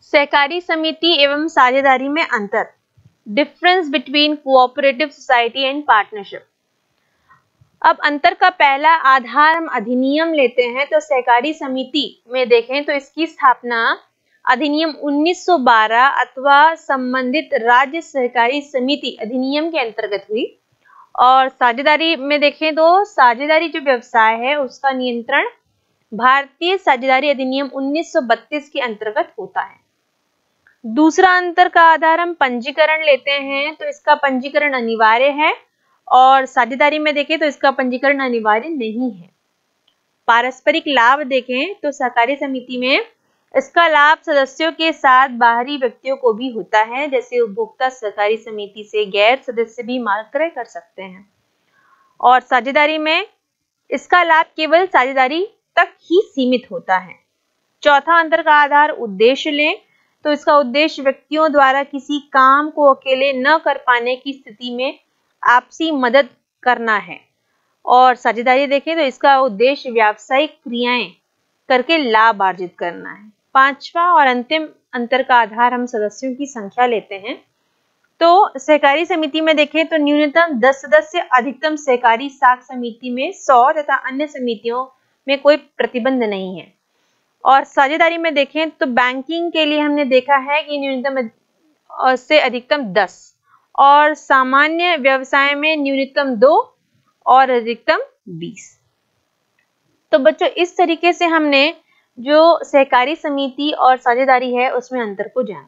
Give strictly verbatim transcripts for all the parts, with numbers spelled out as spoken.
सहकारी समिति एवं साझेदारी में अंतर, difference between cooperative society and partnership. अब अंतर का पहला आधार हम अधिनियम लेते हैं तो सहकारी समिति में देखें तो इसकी स्थापना अधिनियम उन्नीस सौ बारह अथवा संबंधित राज्य सहकारी समिति अधिनियम के अंतर्गत हुई। और साझेदारी में देखें तो साझेदारी जो व्यवसाय है उसका नियंत्रण भारतीय साझेदारी अधिनियम उन्नीस सौ बत्तीस के अंतर्गत होता है। दूसरा अंतर का आधार हम पंजीकरण लेते हैं तो इसका पंजीकरण अनिवार्य है और साझेदारी में देखें तो इसका पंजीकरण अनिवार्य नहीं है। पारस्परिक लाभ देखें तो सहकारी समिति में इसका लाभ सदस्यों के साथ बाहरी व्यक्तियों को भी होता है, जैसे उपभोक्ता सहकारी समिति से गैर सदस्य भी माल क्रय कर सकते हैं। और साझेदारी में इसका लाभ केवल साझेदारी तक ही सीमित होता है। चौथा अंतर का आधार उद्देश्य लें तो इसका उद्देश्य व्यक्तियों द्वारा किसी काम को अकेले न कर पाने की स्थिति में आपसी मदद करना है। और साझेदारी देखें तो इसका उद्देश्य व्यावसायिक क्रियाएं करके लाभ अर्जित करना है। पांचवा और अंतिम अंतर का आधार हम सदस्यों की संख्या लेते हैं तो सहकारी समिति में देखें तो न्यूनतम दस सदस्य, अधिकतम सहकारी साख समिति में सौ तथा अन्य समितियों में कोई प्रतिबंध नहीं है। और साझेदारी में देखें तो बैंकिंग के लिए हमने देखा है कि न्यूनतम से अधिकतम दस और सामान्य व्यवसाय में न्यूनतम दो और अधिकतम बीस। तो बच्चों इस तरीके से हमने जो सहकारी समिति और साझेदारी है उसमें अंतर को जाना।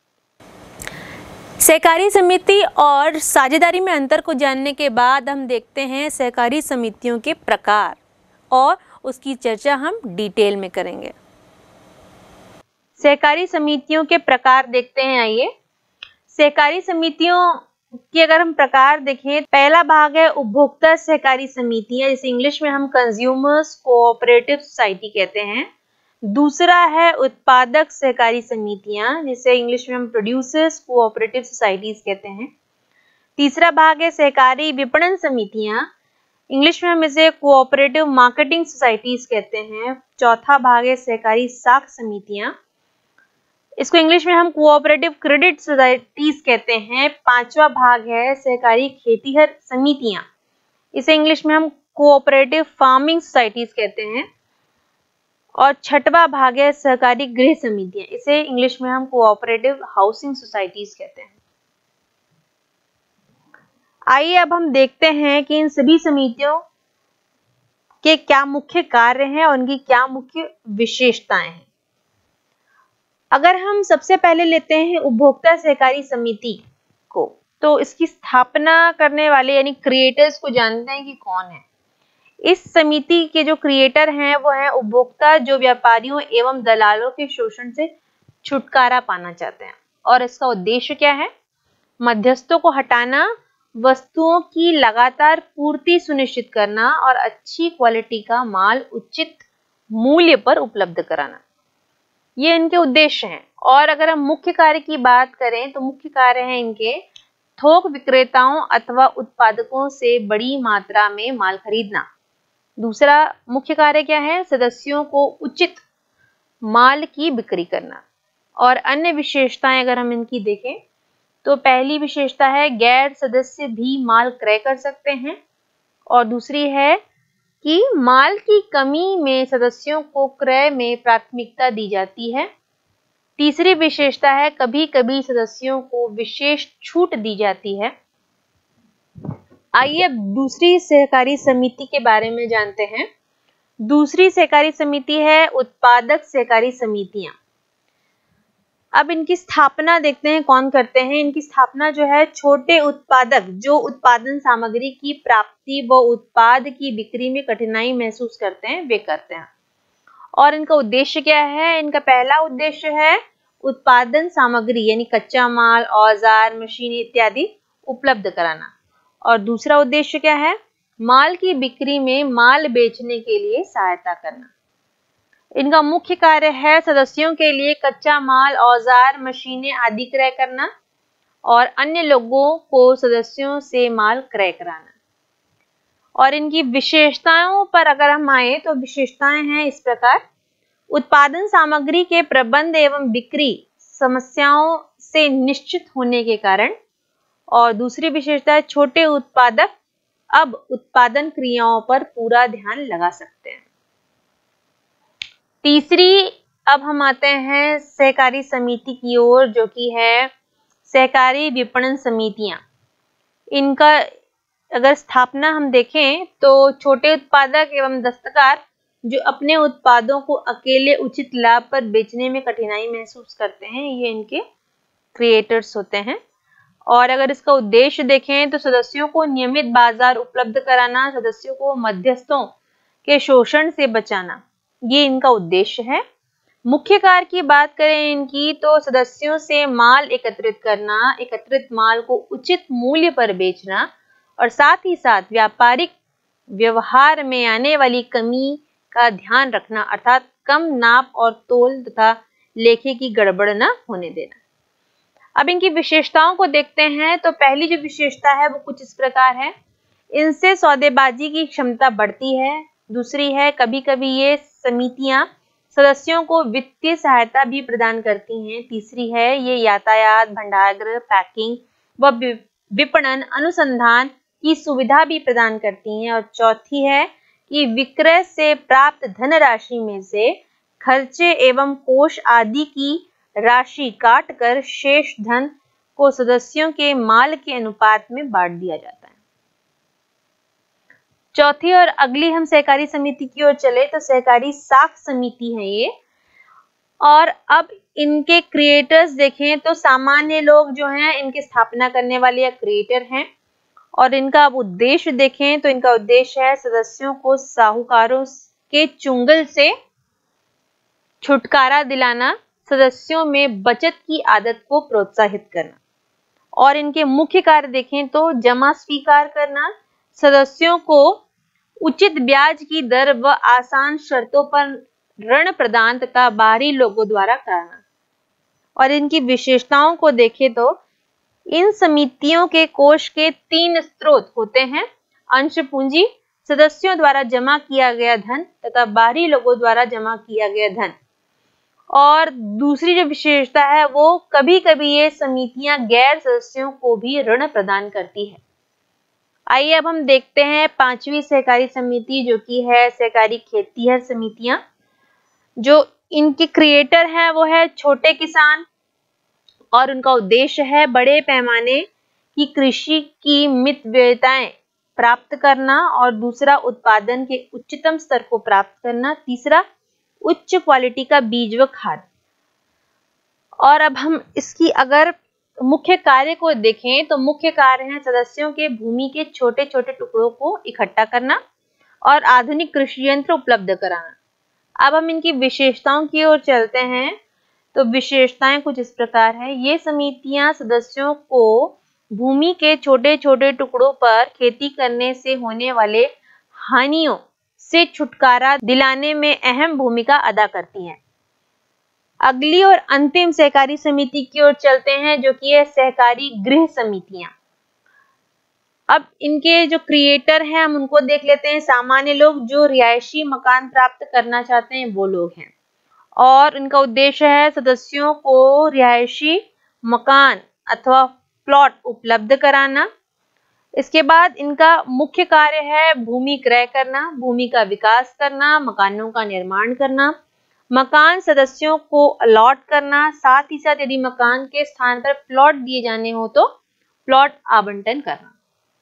सहकारी समिति और साझेदारी में अंतर को जानने के बाद हम देखते हैं सहकारी समितियों के प्रकार और उसकी चर्चा हम डिटेल में करेंगे। सहकारी समितियों के प्रकार देखते हैं। आइए, सहकारी समितियों के अगर हम प्रकार देखें, पहला भाग है उपभोक्ता सहकारी समितियां, जिसे इंग्लिश में हम कंज्यूमर्स कोऑपरेटिव सोसाइटी कहते हैं। दूसरा है उत्पादक सहकारी समितियां, जिसे इंग्लिश में हम प्रोड्यूसर्स कोऑपरेटिव सोसाइटीज कहते हैं। तीसरा भाग है सहकारी विपणन समितियां, इंग्लिश में हम इसे कोऑपरेटिव मार्केटिंग सोसाइटीज कहते हैं। चौथा भाग है सहकारी साख समितियां, इसको इंग्लिश में हम कोऑपरेटिव क्रेडिट सोसाइटीज कहते हैं। पांचवा भाग है सहकारी खेतीहर समितियां, इसे इंग्लिश में हम कोऑपरेटिव फार्मिंग सोसाइटीज कहते हैं। और छठवा भाग है सहकारी गृह समितियां, इसे इंग्लिश में हम कोऑपरेटिव हाउसिंग सोसाइटीज कहते हैं। आइए अब हम देखते हैं कि इन सभी समितियों के क्या मुख्य कार्य हैं और उनकी क्या मुख्य विशेषताएं हैं। अगर हम सबसे पहले लेते हैं उपभोक्ता सहकारी समिति को, तो इसकी स्थापना करने वाले यानी क्रिएटर्स को जानते हैं कि कौन है। इस समिति के जो क्रिएटर हैं वो हैं उपभोक्ता, जो व्यापारियों एवं दलालों के शोषण से छुटकारा पाना चाहते हैं। और इसका उद्देश्य क्या है? मध्यस्थों को हटाना, वस्तुओं की लगातार पूर्ति सुनिश्चित करना और अच्छी क्वालिटी का माल उचित मूल्य पर उपलब्ध कराना, ये इनके उद्देश्य हैं। और अगर हम मुख्य कार्य की बात करें तो मुख्य कार्य है इनके थोक विक्रेताओं अथवा उत्पादकों से बड़ी मात्रा में माल खरीदना। दूसरा मुख्य कार्य क्या है? सदस्यों को उचित माल की बिक्री करना। और अन्य विशेषताएं अगर हम इनकी देखें तो पहली विशेषता है गैर सदस्य भी माल क्रय कर सकते हैं। और दूसरी है कि माल की कमी में सदस्यों को क्रय में प्राथमिकता दी जाती है। तीसरी विशेषता है कभी कभी सदस्यों को विशेष छूट दी जाती है। आइए अब दूसरी सहकारी समिति के बारे में जानते हैं। दूसरी सहकारी समिति है उत्पादक सहकारी समितियां। अब इनकी स्थापना देखते हैं कौन करते हैं। इनकी स्थापना जो है छोटे उत्पादक जो उत्पादन सामग्री की प्राप्ति व उत्पाद की बिक्री में कठिनाई महसूस करते हैं वे करते हैं। और इनका उद्देश्य क्या है? इनका पहला उद्देश्य है उत्पादन सामग्री यानी कच्चा माल, औजार, मशीन इत्यादि उपलब्ध कराना। और दूसरा उद्देश्य क्या है? माल की बिक्री में माल बेचने के लिए सहायता करना। इनका मुख्य कार्य है सदस्यों के लिए कच्चा माल, औजार, मशीनें आदि क्रय करना और अन्य लोगों को सदस्यों से माल क्रय कराना। और इनकी विशेषताओं पर अगर हम आए तो विशेषताएं हैं इस प्रकार: उत्पादन सामग्री के प्रबंध एवं बिक्री समस्याओं से निश्चित होने के कारण। और दूसरी विशेषता है छोटे उत्पादक अब उत्पादन क्रियाओं पर पूरा ध्यान लगा सकते हैं। तीसरी, अब हम आते हैं सहकारी समिति की ओर, जो कि है सहकारी विपणन समितियां। इनका अगर स्थापना हम देखें तो छोटे उत्पादक एवं दस्तकार जो अपने उत्पादों को अकेले उचित लाभ पर बेचने में कठिनाई महसूस करते हैं, ये इनके क्रिएटर्स होते हैं। और अगर इसका उद्देश्य देखें तो सदस्यों को नियमित बाजार उपलब्ध कराना, सदस्यों को मध्यस्थों के शोषण से बचाना, ये इनका उद्देश्य है। मुख्य कार्य की बात करें इनकी तो सदस्यों से माल एकत्रित करना, एकत्रित माल को उचित मूल्य पर बेचना और साथ ही साथ व्यापारिक व्यवहार में आने वाली कमी का ध्यान रखना, अर्थात कम नाप और तोल तथा लेखे की गड़बड़ न होने देना। अब इनकी विशेषताओं को देखते हैं तो पहली जो विशेषता है वो कुछ इस प्रकार है, इनसे सौदेबाजी की क्षमता बढ़ती है। दूसरी है कभी कभी ये समितियां सदस्यों को वित्तीय सहायता भी प्रदान करती हैं। तीसरी है ये यातायात, भंडारगृह, पैकिंग व विपणन अनुसंधान की सुविधा भी प्रदान करती हैं। और चौथी है कि विक्रय से प्राप्त धनराशि में से खर्चे एवं कोष आदि की राशि काटकर शेष धन को सदस्यों के माल के अनुपात में बांट दिया जाता है। चौथी और अगली हम सहकारी समिति की ओर चले तो सहकारी साख समिति है ये। और अब इनके क्रिएटर्स देखें तो सामान्य लोग जो हैं इनकी स्थापना करने वाले या क्रिएटर हैं। और इनका अब उद्देश्य देखें तो इनका उद्देश्य है सदस्यों को साहूकारों के चुंगल से छुटकारा दिलाना, सदस्यों में बचत की आदत को प्रोत्साहित करना। और इनके मुख्य कार्य देखें तो जमा स्वीकार करना, सदस्यों को उचित ब्याज की दर व आसान शर्तों पर ऋण प्रदान तथा बाहरी लोगों द्वारा कराना। और इनकी विशेषताओं को देखें तो इन समितियों के कोष के तीन स्रोत होते हैं, अंश पूंजी, सदस्यों द्वारा जमा किया गया धन तथा बाहरी लोगों द्वारा जमा किया गया धन। और दूसरी जो विशेषता है वो कभी कभी ये समितियां गैर सदस्यों को भी ऋण प्रदान करती है। आइए अब हम देखते हैं पांचवी सहकारी समिति जो कि है सहकारी खेतीहर समितियां। जो इनके क्रिएटर हैं वो है छोटे किसान और उनका उद्देश्य है बड़े पैमाने की कृषि की मितव्ययताएं प्राप्त करना। और दूसरा उत्पादन के उच्चतम स्तर को प्राप्त करना। तीसरा उच्च क्वालिटी का बीज व खाद। और अब हम इसकी अगर मुख्य कार्य को देखें तो मुख्य कार्य है सदस्यों के भूमि के छोटे छोटे टुकड़ों को इकट्ठा करना और आधुनिक कृषि यंत्र उपलब्ध कराना। अब हम इनकी विशेषताओं की ओर चलते हैं तो विशेषताएं कुछ इस प्रकार है, ये समितियां सदस्यों को भूमि के छोटे छोटे टुकड़ों पर खेती करने से होने वाले हानियों से छुटकारा दिलाने में अहम भूमिका अदा करती हैं। अगली और अंतिम सहकारी समिति की ओर चलते हैं जो कि है सहकारी गृह समितियां। अब इनके जो क्रिएटर हैं हम उनको देख लेते हैं। सामान्य लोग जो रिहायशी मकान प्राप्त करना चाहते हैं वो लोग हैं। और इनका उद्देश्य है सदस्यों को रिहायशी मकान अथवा प्लॉट उपलब्ध कराना। इसके बाद इनका मुख्य कार्य है भूमि क्रय करना, भूमि का विकास करना, मकानों का निर्माण करना, मकान सदस्यों को अलॉट करना, साथ ही साथ यदि मकान के स्थान पर प्लॉट दिए जाने हो तो प्लॉट आवंटन करना।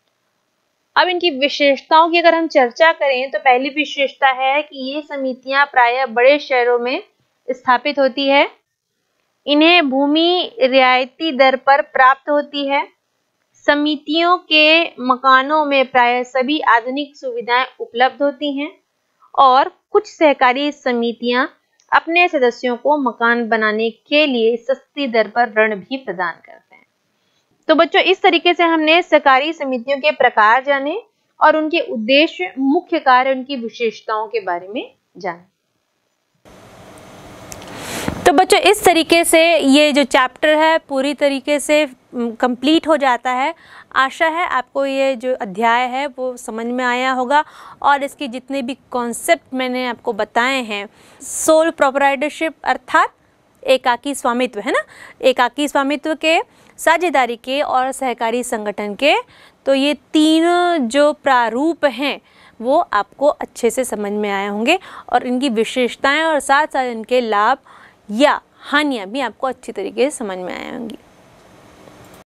अब इनकी विशेषताओं की अगर हम चर्चा करें तो पहली विशेषता है कि ये समितियां प्रायः बड़े शहरों में स्थापित होती है। इन्हें भूमि रियायती दर पर प्राप्त होती है। समितियों के मकानों में प्रायः सभी आधुनिक सुविधाएं उपलब्ध होती हैं। और कुछ सहकारी समितियां अपने सदस्यों को मकान बनाने के लिए सस्ती दर पर ऋण भी प्रदान करते हैं। तो बच्चों इस तरीके से हमने सहकारी समितियों के प्रकार जाने और उनके उद्देश्य, मुख्य कार्य, उनकी विशेषताओं के बारे में जाने। तो बच्चों इस तरीके से ये जो चैप्टर है पूरी तरीके से कंप्लीट हो जाता है। आशा है आपको ये जो अध्याय है वो समझ में आया होगा और इसके जितने भी कॉन्सेप्ट मैंने आपको बताए हैं, सोल प्रोप्राइटरशिप अर्थात एकाकी स्वामित्व है ना, एकाकी स्वामित्व के, साझेदारी के और सहकारी संगठन के। तो ये तीन जो प्रारूप हैं वो आपको अच्छे से समझ में आए होंगे और इनकी विशेषताएं और साथ साथ इनके लाभ या हानियां भी आपको अच्छी तरीके से समझ में आए होंगी।